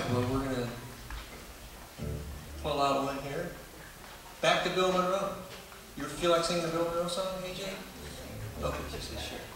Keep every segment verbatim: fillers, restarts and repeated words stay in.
well, we're going to pull out one here. Back to Bill Monroe. You feel like singing the Bill Monroe song, A J? Okay, just this year.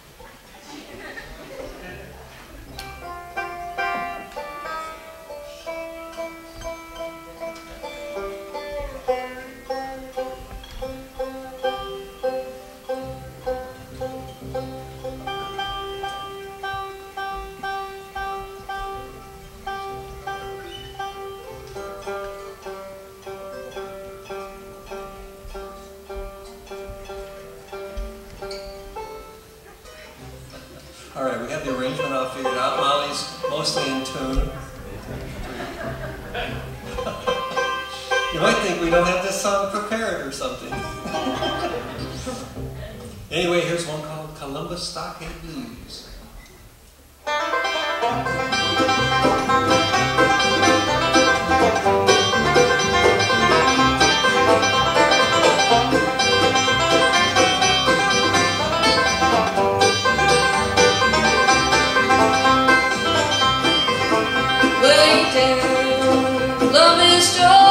All right, we have the arrangement all figured out. Molly's mostly in tune. You might think we don't have this song prepared or something. Anyway, here's one called Columbus Stockade Blues. Love is strong.